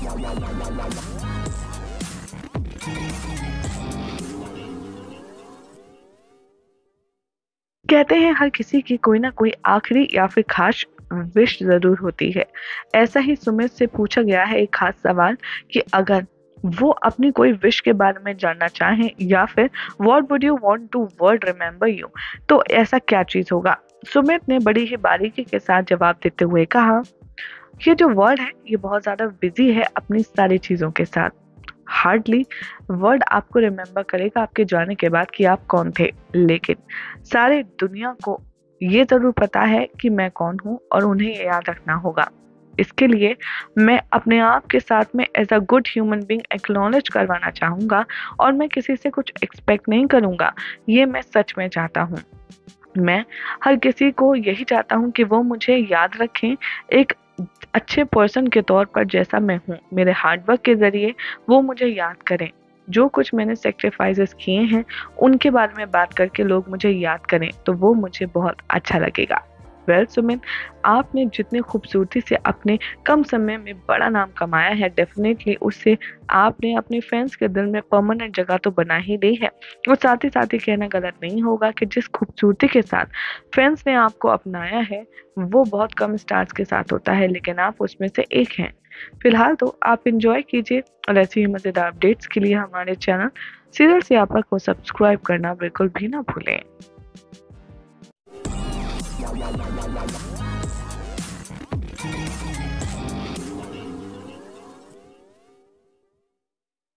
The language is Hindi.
कहते हैं हर किसी की कोई ना कोई आखिरी या फिर खास विश ज़रूर होती है। ऐसा ही सुमित से पूछा गया है एक खास सवाल कि अगर वो अपनी कोई विश के बारे में जानना चाहें या फिर what would you want to world remember you, तो ऐसा क्या चीज़ होगा? सुमित ने बड़ी ही बारीकी के साथ जवाब देते हुए कहा, ये जो वर्ल्ड है ये बहुत ज़्यादा बिजी है अपनी सारी चीज़ों के साथ। हार्डली वर्ल्ड आपको रिमेम्बर करेगा आपके जाने के बाद कि आप कौन थे, लेकिन सारे दुनिया को ये ज़रूर पता है कि मैं कौन हूँ और उन्हें ये याद रखना होगा। इसके लिए मैं अपने आप के साथ में as a good human being acknowledge करवाना चाहूँगा और मैं किसी से कुछ एक्सपेक्ट नहीं करूँगा। ये मैं सच में चाहता हूँ। मैं हर किसी को यही चाहता हूँ कि वो मुझे याद रखें एक अच्छे पर्सन के तौर पर जैसा मैं हूँ। मेरे हार्ड वर्क के ज़रिए वो मुझे याद करें। जो कुछ मैंने सैक्रिफाइसेस किए हैं, उनके बारे में बात करके लोग मुझे याद करें, तो वो मुझे बहुत अच्छा लगेगा। वेल सुमित, आपने जितनी खूबसूरती से अपने कम समय में बड़ा नाम कमाया है, डेफिनेटली उससे आपने अपने फैंस के दिल में परमानेंट जगह तो बना ही ली है। और साथ ही कहना गलत नहीं होगा कि जिस खूबसूरती के साथ फैंस ने आपको अपनाया है, वो बहुत कम स्टार्स के साथ होता है, लेकिन आप उसमें से एक हैं। फिलहाल तो आप इंजॉय कीजिए और ऐसी ही मज़ेदार अपडेट्स के लिए हमारे चैनल सीरियल सियापा को सब्सक्राइब करना बिल्कुल भी ना भूलें।